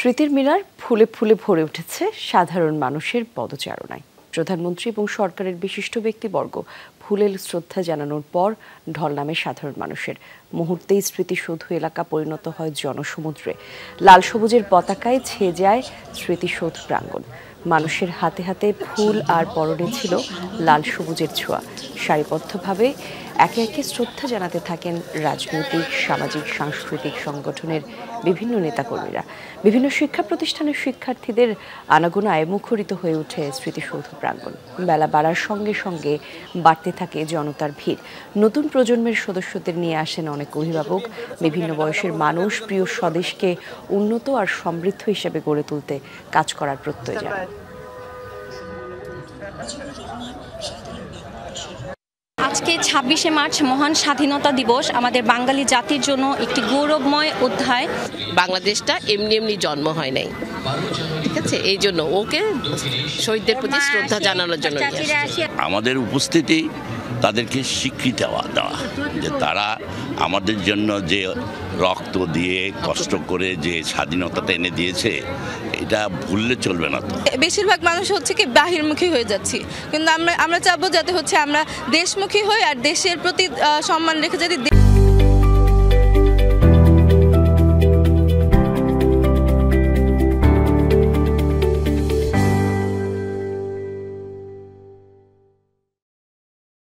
স্মৃতির মিনার ফুলে ফুলে ভরে উঠেছে সাধারণ মানুষের পদচারণায়। প্রধানমন্ত্রী এবং সরকারের বিশিষ্ট ব্যক্তিবর্গ ফুলেল শ্রদ্ধা জানানোর পর ঢল নামে সাধারণ মানুষের। মুহূর্তেই স্মৃতিসৌধ এলাকা পরিণত হয় জনসমুদ্রে। লাল সবুজের পতাকায় ছেয়ে যায় স্মৃতিসৌধ প্রাঙ্গণ। মানুষের হাতে হাতে ফুল আর পরনে ছিল লাল সবুজের ছোঁয়া। সারিবদ্ধভাবে একে একে শ্রদ্ধা জানাতে থাকেন রাজনৈতিক, সামাজিক, সাংস্কৃতিক সংগঠনের বিভিন্ন নেতাকর্মীরা। বিভিন্ন শিক্ষা প্রতিষ্ঠানের শিক্ষার্থীদের আনাগোনায় মুখরিত হয়ে ওঠে স্মৃতিসৌধ প্রাঙ্গণ। বেলা বাড়ার সঙ্গে সঙ্গে বাড়তে থাকে জনতার ভিড়। নতুন প্রজন্মের সদস্যদের নিয়ে আসেন অনেক অভিভাবক। বিভিন্ন বয়সের মানুষ প্রিয় স্বদেশকে উন্নত আর সমৃদ্ধ হিসেবে গড়ে তুলতে কাজ করার প্রত্যয় জানান। আজকে ২৬শে মার্চ মহান স্বাধীনতা দিবস আমাদের বাঙালি জাতির জন্য একটি গৌরবময় অধ্যায়। বাংলাদেশটা এমনি এমনি জন্ম হয় নাই, ঠিক আছে? এই জন্য ওকে শহীদদের প্রতি শ্রদ্ধা জানানোর জন্য আমাদের উপস্থিতি তাদেরকে স্বীকৃতি দেওয়া যে তারা আমাদের জন্য যে রক্ত দিয়ে কষ্ট করে যে স্বাধীনতাটা এনে দিয়েছে, এটা ভুললে চলবে না। তো বেশিরভাগ মানুষ হচ্ছে কি বাহিরমুখী হয়ে যাচ্ছি, কিন্তু আমরা চাবো যাতে হচ্ছে আমরা দেশমুখী হই আর দেশের প্রতি সম্মান রেখে যদি